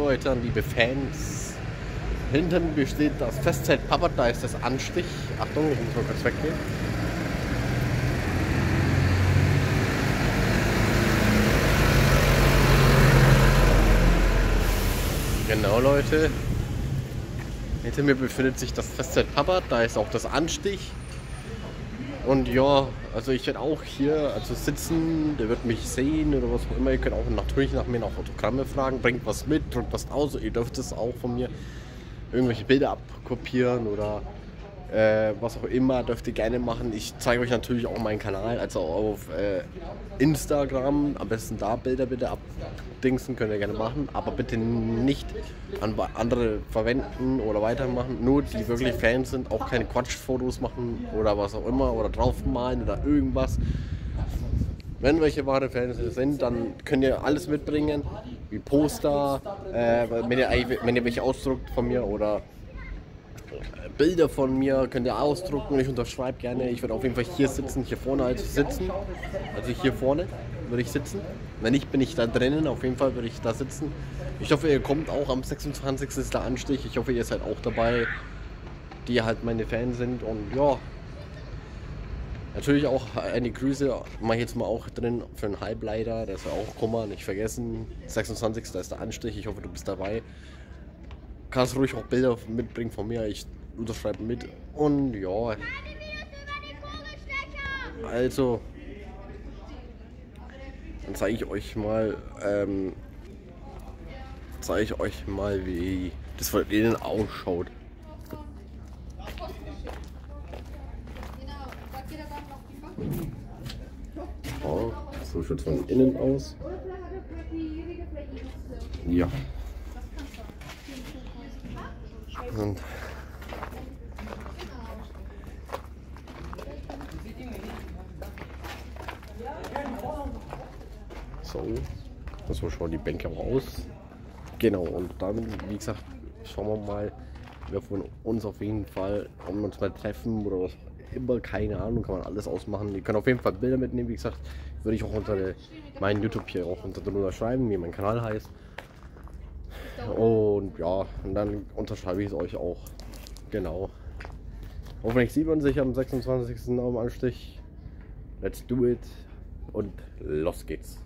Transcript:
Leute, liebe Fans. Hinten besteht das Festzelt Papa, da ist das Anstich. Achtung, ich muss mal kurz weggehen. Genau, Leute. Hinter mir befindet sich das Festzelt Papa, da ist auch das Anstich. Und ja, also ich werde auch hier sitzen, der wird mich sehen oder was auch immer. Ihr könnt auch natürlich nach mir noch Autogramme fragen, bringt was mit, drückt was aus. Ihr dürft es auch von mir irgendwelche Bilder abkopieren oder was auch immer, dürft ihr gerne machen. Ich zeige euch natürlich auch meinen Kanal, also auf Instagram, am besten da Bilder bitte abdingsen, könnt ihr gerne machen, aber bitte nicht an andere verwenden oder weitermachen, nur die wirklich Fans sind, auch keine Quatschfotos machen oder was auch immer oder draufmalen oder irgendwas. Wenn welche wahre Fans sind, dann könnt ihr alles mitbringen, wie Poster, wenn ihr welche ausdruckt von mir oder Bilder von mir, könnt ihr ausdrucken und ich unterschreibe gerne. Ich werde auf jeden Fall hier sitzen, hier vorne sitzen. Also hier vorne würde ich sitzen. Wenn nicht, bin ich da drinnen. Auf jeden Fall würde ich da sitzen. Ich hoffe, ihr kommt auch am 26. ist der Anstich. Ich hoffe, ihr seid auch dabei, die halt meine Fans sind. Und ja, natürlich auch eine Grüße, mache ich jetzt mal auch drin für einen Halbleiter. Der soll auch kommen, nicht vergessen. 26. ist der Anstich. Ich hoffe, du bist dabei. Kannst ruhig auch Bilder mitbringen von mir. Ich unterschreibe mit. Und ja. Also. Dann zeige ich euch mal. Wie das von innen ausschaut. Oh, so schaut es von innen aus. Ja. Und so schauen die Bänke aus. Genau, und dann, wie gesagt, schauen wir mal, wer von uns auf jeden Fall, ob wir uns mal treffen oder was immer, keine Ahnung, kann man alles ausmachen. Ihr könnt auf jeden Fall Bilder mitnehmen, wie gesagt, würde ich auch unter meinen YouTube hier auch unter drunter schreiben, wie mein Kanal heißt. Und ja, und dann unterschreibe ich es euch auch. Genau. Hoffentlich sieht man sich am 26. am Anstich. Let's do it. Und los geht's.